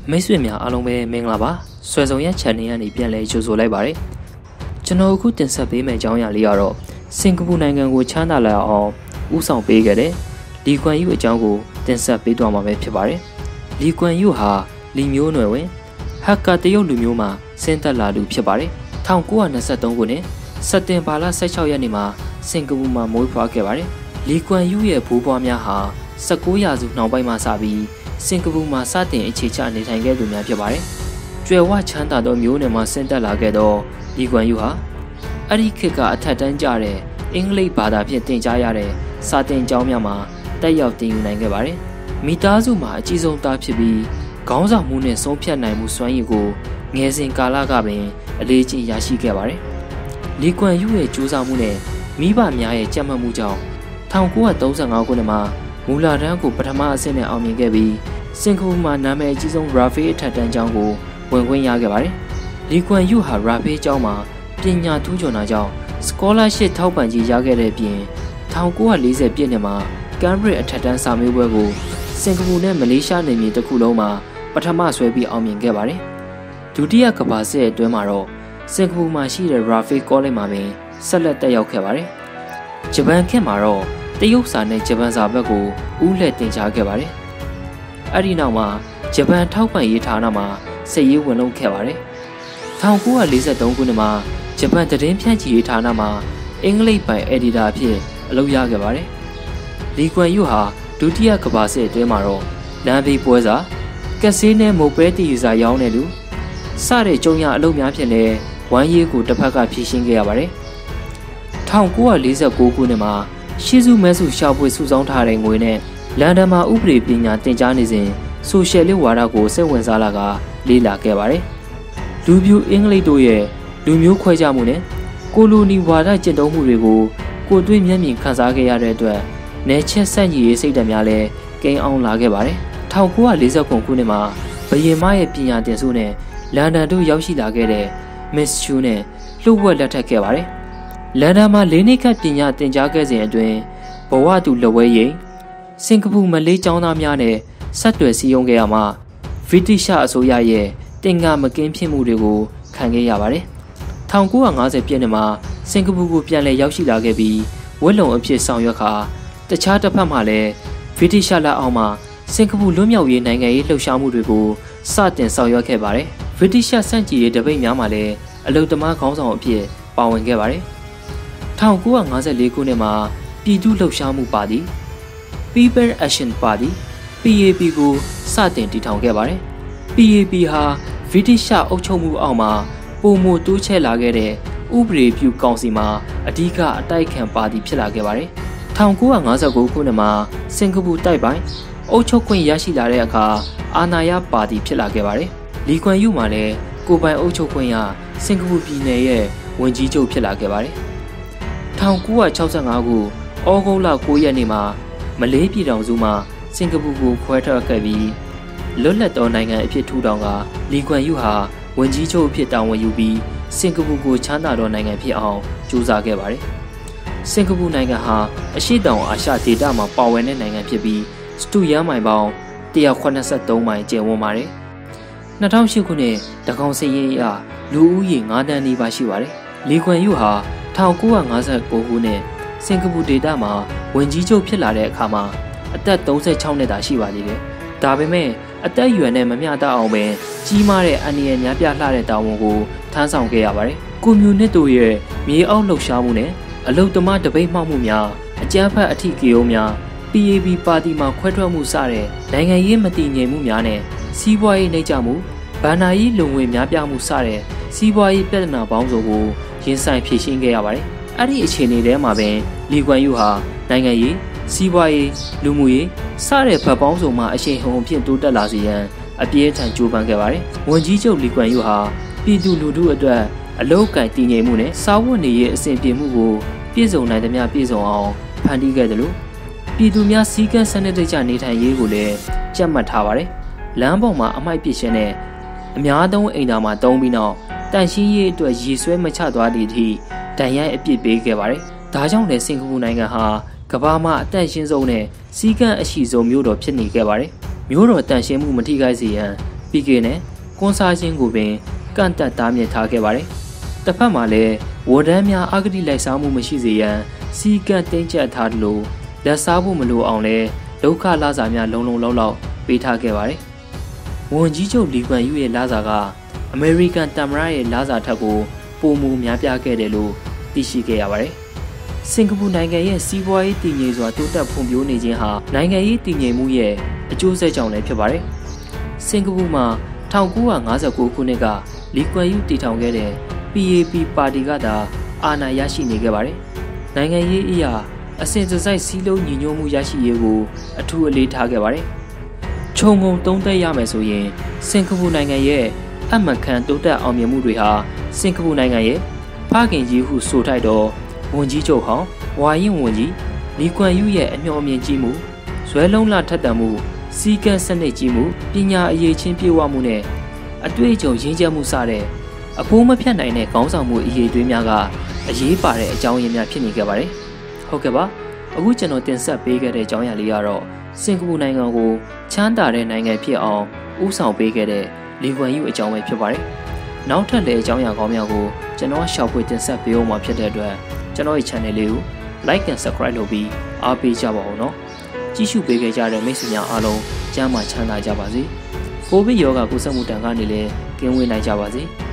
မိတ်ဆွေများအားလုံးပဲမင်္ဂလာပါဆွဲဆောင်ရ channel ကနေပြန်လဲကြိုဆိုလိုက်ပါတယ်ကျွန်တော်အခုတင်ဆက်ပေးမယ့်အကြောင်းအရာလေးကတော့စင်ကာပူနိုင်ငံကိုချမ်းသာလာအောင်ဦးဆောင်ပေးခဲ့တဲ့လီကွမ်ယူအကြောင်းကိုတင်ဆက်ပေးသွားမှာပဲဖြစ်ပါတယ်လီကွမ်ယူဟာလီမျိုးနွယ်ဝင်ဟက်ကာတရုတ်လူမျိုးမှာဆင်းသက်လာသူဖြစ်ပါတယ်1923ခုနှစ်စက်တင်ဘာလ16ရက်နေ့မှာစင်ကာပူမှာမွေးဖွားခဲ့ပါတယ်လီကွမ်ယူရဲ့ဘိုးဘွားများဟာ19ရာစုနှောင်းပိုင်းမှာစပြီးစင်ကာပူမှာစတင်အခြေချနေထိုင်ခဲ့သူများဖြစ်ပါတယ်။ကျွယ်ဝချမ်းသာသောမျိုးနယ်မှာဆင်းသက်လာခဲ့သောလီကွမ်ယူဟာအဲ့ဒီခေတ်ကအထက်တန်းကျတဲ့အင်္ဂလိပ်ဘာသာဖြင့်သင်ကြားရတဲ့စာသင်ကျောင်းများမှာတက်ရောက်သင်ယူနိုင်ခဲ့ပါတယ်။မိသားစုမှာအကြီးဆုံးသားဖြစ်ပြီးခေါင်းဆောင်မှုနဲ့ဆုံးဖြတ်နိုင်မှုစွမ်းရည်ကိုငယ်စဉ်ကာလကပင်အလေးကျင့်ရရှိခဲ့ပါတယ်။လီကွမ်ယူရဲ့ကြိုးစားမှုနဲ့မိဘများရဲ့ကြံ့မှတ်မှုကြောင့်1935ခုနှစ်မှာမူလာတန်းကိုပထမအဆင့်နဲ့အောင်မြင်ခဲ့ပြီးစင်ကာပူမှာနာမည်အကြီးဆုံးရာဖေးအထက်တန်းကျောင်းကိုဝင်ခွင့်ရခဲ့ပါတယ်။လီကွမ်ယူဟာရာဖေးကျောင်းမှာပညာထူးချွန်တာကြောင့် scholarship ထောက်ပံ့ကြေးရခဲ့တဲ့အပြင်1940ပြည့်နှစ်မှာ Cambridge အထက်တန်းစာမေးပွဲကိုစင်ကာပူနဲ့မလေးရှားနယ်မြေတစ်ခုလုံးမှာပထမဆွဲပြီးအောင်မြင်ခဲ့ပါတယ်။ဒုတိယကမ္ဘာစစ်အတွင်းမှာတော့စင်ကာပူမှာရှိတဲ့ Raffles College မှာပင်ဆက်လက်တက်ရောက်ခဲ့ပါတယ်။ဂျပန်ခေတ်မှာတော့တရုတ်စာနဲ့ဂျပန်စာဘက်ကိုဦးလှည့်တင်ကြားခဲ့ပါတယ်။အဲ့ဒီနောက်မှာဂျပန်ထောက်ပံ့ရေးဌာနမှာစစ်ရေးဝင်လုပ်ခဲ့ပါတယ်။1943ခုနှစ်မှာဂျပန်သတင်းဖြန့်ချီရေးဌာနမှာအင်္ဂလိပ်ပိုင်အက်ဒီတာအဖြစ်အလုပ်ရခဲ့ပါတယ်။လီကွမ်ယူဟာဒုတိယကမ္ဘာစစ်အတွင်းမှာတော့လမ်းဘေးပွဲစားကက်ဆေးနဲ့မိုပဲတီယူဇာရောင်းတဲ့လူစတဲ့ကြုံရအလုပ်များဖြင့်လည်းဝမ်းရေးကိုတစ်ဖက်ကဖြည့်ရှင်းခဲ့ရပါတယ်။1949ခုနှစ်မှာရှီဇူမဲဆူရှာဖွေစုဆောင်းထားတဲ့ငွေနဲ့လန်ဒန်မှာဥပဒေပညာသင်ကြားနေစဉ်ဆိုရှယ်လစ်ဝါဒကိုစိတ်ဝင်စားလာကလေ့လာခဲ့ပါတယ်။လူပြူအင်္ဂလိပ်တို့ရဲ့လူမျိုးခွဲခြားမှုနဲ့ကိုလိုနီဝါဒကျင့်သုံးမှုတွေကိုကိုတွေ့မျက်မြင်ခံစားခဲ့ရတဲ့အတွက်နယ်ချက်ဆန့်ကျင်ရေးစိတ်ဓာတ်များလည်းကိန်းအောင်လာခဲ့ပါတယ်။1949ခုနှစ်မှာဘယင်မရဲ့ပညာသင်ဆုနဲ့လန်ဒန်တို့ရောက်ရှိလာခဲ့တဲ့မစ်ချူနဲ့လှုပ်ဝက်လက်ထပ်ခဲ့ပါတယ်။လန်ဒန်မှာ၄နှစ်ခန့်ပညာသင်ကြားခဲ့စဉ်အတွင်းဘဝတူလက်ဝဲရိပ်စင်ကာပူမလေးကျောင်းသားများနဲ့ဆက်သွယ်စည်းရုံးခဲ့ရမှာဗြိတိရှအစိုးရရဲ့တင်ငါမကင်းဖြစ်မှုတွေကိုခံခဲ့ရပါတယ်။1950ပြည့်နှစ်မှာစင်ကာပူကိုပြန်လည်ရောက်ရှိလာခဲ့ပြီးဝက်လုံအဖြစ်ဆောင်ရွက်ခါတခြားတစ်ဖက်မှာလည်းဗြိတိရှလက်အောက်မှာစင်ကာပူလွတ်မြောက်ရေးနိုင်ငံရေးလှုပ်ရှားမှုတွေကိုစတင်ဆောင်ရွက်ခဲ့ပါတယ်။ဗြိတိရှစန့်ကျင်ရေးတပိတ်များမှာလည်းအလုသမားခေါင်းဆောင်အဖြစ်ပါဝင်ခဲ့ပါတယ်။1954ခုနှစ်မှာပြည်သူ့လှုပ်ရှားမှုပါတီ People Action Party PAP ကိုစတင်တည်ထောင်ခဲ့ပါတယ်။ PAP ဟာဗြိတိရှအုပ်ချုပ်မှုအောက်မှာပုံမတိုးချဲ့လာခဲ့တဲ့ဥပဒေပြုကောင်စီမှာအဓိကအတိုက်ခံပါတီဖြစ်လာခဲ့ပါတယ်။1959ခုနှစ်မှာစင်ကာပူတိုက်ပိုင်းအုပ်ချုပ်ခွင့်ရရှိလာတဲ့အခါအာဏာရပါတီဖြစ်လာခဲ့ပါတယ်။လီကွမ်ယူမှာလည်းကိုပိုင်အုပ်ချုပ်ခွင့်ရစင်ကာပူပြည်နယ်ရဲ့ဝန်ကြီးချုပ်ဖြစ်လာခဲ့ပါတယ်။1965ခုဩဂုတ်လ9ရက်နေ့မှာမလေးပြည်ထောင်စုမှာစင်ကာပူကိုခွဲထွက်ခဲ့ပြီးလွတ်လပ်သောနိုင်ငံအဖြစ်ထူထောင်ကလီကွမ်ယူဟာဝန်ကြီးချုပ်အဖြစ်တာဝန်ယူပြီးစင်ကာပူကိုချမ်းသာသောနိုင်ငံဖြစ်အောင်ကြိုးစားခဲ့ပါတယ်။စင်ကာပူနိုင်ငံဟာအရှေ့တောင်အာရှဒေသမှာပါဝင်တဲ့နိုင်ငံဖြစ်ပြီးစတုရန်မိုင်ပေါင်း183မိုင်ကျယ်ဝန်းပါတယ်။2008ခုနှစ်တကောင်စရင်အရလူဦးရေ9တန်းနီးပါးရှိပါတယ်။လီကွမ်ယူဟာ1959ခုနှစ်စင်ကာပူဒေသမှာဝန်ကြီးချုပ်ဖြစ်လာတဲ့အခါမှာအသက်36နှစ်သာရှိပါသေးတယ်။ဒါပေမဲ့အသက်အရွယ်နဲ့မမျှတအောင်ပဲကြီးမားတဲ့အန္တရာယ်များပြလှတဲ့တာဝန်ကိုထမ်းဆောင်ခဲ့ရပါတယ်။ကွန်မြူနစ်တို့ရဲ့မြေအောက်လှုပ်ရှားမှုနဲ့အလုသမားတပိတ်မှောက်မှုများအကြမ်းဖက်အထီးကေယိုများ PAP ပါတီမှာခွဲထွက်မှုစတဲ့နိုင်ငံရေးမတည်ငြိမ်မှုများနဲ့စီးပွားရေးနှိမ့်ချမှုဗန္နာရေးလုံငွေများပြားမှုစတဲ့စီးပွားရေးပြဿနာပေါင်းစုံကိုရင်ဆိုင်ဖြေရှင်းခဲ့ရပါတယ်။အဲ့ဒီအခြေအနေထဲမှာပင်လီကွမ်ယူဟာနိုင်ငံရေးစီးပွားရေးလူမှုရေးစတဲ့ဘက်ပေါင်းစုံမှာအရှိန်ဟုန်ဖြင့်တိုးတက်လာစေရန်အပြည့်အထန်ကြိုးပမ်းခဲ့ပါတယ်။ဝန်ကြီးချုပ်လီကွမ်ယူဟာပြည်သူလူထုအတွက်အလုပ်အကင်တည်ငြိမ်မှုနဲ့စားဝတ်နေရေးအဆင်ပြေမှုကိုပြည့်စုံနိုင်သမျှပြည့်စုံအောင်ဖန်တီးခဲ့တယ်လို့ပြည်သူများစည်းကမ်းစနစ်တကျနေထိုင်ရေးကိုလည်းကြက်မှတ်ထားပါတယ်။လမ်းပေါ်မှာအမိုက်ပစ်ရှင်နဲ့အများသုံးအိမ်သာမှာတုံးပြီးနောက်တန်ရှင်းရေးအတွက်ရေဆွဲမချသွားသည့်အထိတန်ရိုက်အပြစ်ပေးခဲ့ပါတယ်။ဒါကြောင့်လည်းစင်ကာပူနိုင်ငံဟာကမ္ဘာမှာအတန့်ရှင်းဆုံးနဲ့စီးကံအရှိဆုံးမြို့တော်ဖြစ်နေခဲ့ပါတယ်။မြို့တော်တန့်ရှင်းမှုမထိခိုက်စေရန်ပြီးခဲ့နဲ့ကွန်ဆာချင်းကိုပင်ကန့်တက်သားမြစ်ထားခဲ့ပါတယ်။တစ်ဖက်မှာလည်းဝဒန်းများအဂတိလိုက်စားမှုမရှိစေရန်စီကန့်တင်းကျပ်ထားတယ်လို့လက်စားဖို့မလိုအောင်လဲဒုက္ခလာစာများလုံလောက်ပေးထားခဲ့ပါတယ်။ဝန်ကြီးချုပ်လီကွမ်ယူရဲ့လာစာကအမေရိကန်သမ္မတရဲ့လာစာထက်ကိုပိုမိုများပြားခဲ့တယ်လို့သိရှိခဲ့ရပါတယ်။စင်ကာပူနိုင်ငံရဲ့စီးပွားရေးတည်ငြိမ်စွာတိုးတက်ဖွံ့ဖြိုးနေခြင်းဟာနိုင်ငံရေးတည်ငြိမ်မှုရဲ့အကျိုးဆက်ကြောင့်လည်းဖြစ်ပါတယ်။စင်ကာပူမှာ1959ခုနှစ်ကလီကွမ်ယူတည်ထောင်ခဲ့တဲ့ PAP ပါတီကသာအာဏာရရှိနေခဲ့ပါတယ်။နိုင်ငံရေးအရာအစဉ်တစိုက်စည်းလုံးညီညွတ်မှုရရှိရေးကိုအထူးအလေးထားခဲ့ပါတယ်။ခြုံငုံသုံးသပ်ရမယ်ဆိုရင်စင်ကာပူနိုင်ငံရဲ့အမှန်ကန်တိုးတက်အောင်မြင်မှုတွေဟာစင်ကာပူနိုင်ငံရဲ့ဖခင်ကြီးဟုဆိုထိုက်တော့ဝန်ကြီးချုပ်ဟောင်းဝါရင်ဝန်ကြီးလီကွမ်ယူရဲ့အမျှော်အမြင်ကြီးမှုဇွဲလုံးလထက်သန်မှုစီကံစနစ်ကြီးမှုပညာအရေးချင်းပြေဝမှုနဲ့အတွေ့အကြုံရင်းချက်မှုစတဲ့အဖိုးမဖြတ်နိုင်တဲ့ခေါင်းဆောင်မှုအရေးသွေးများကအရေးပါတဲ့အကြောင်းရင်းများဖြစ်နေခဲ့ပါတယ်။ဟုတ်ကဲ့ပါအခုကျွန်တော်တင်ဆက်ပေးခဲ့တဲ့အကြောင်းအရာလေးကတော့စင်ကာပူနိုင်ငံကိုချမ်းသာတဲ့နိုင်ငံဖြစ်အောင်ဦးဆောင်ပေးခဲ့တဲ့လီကွမ်ယူအကြောင်းပဲဖြစ်ပါတယ်။နောက်ထပ်လည်းအကြောင်းအရာကောင်းများကိုကျွန်တော်ရှောက်ဖွေတင်ဆက်ပေးအောင်မှာဖြစ်တဲ့အတွက်ကျွန်တော်ရဲ့ channel လေးကို like and subscribe လုပ်ပြီးအားပေးကြပါဦးနော်။ကြည့်ရှုပေးခဲ့ကြတဲ့မိတ်ဆွေများအားလုံးကျမ်းမာချမ်းသာကြပါစေ။ကိုဗစ်ရောဂါကူးစက်မှုတန်ကနေလည်းကင်းဝေးနိုင်ကြပါစေ။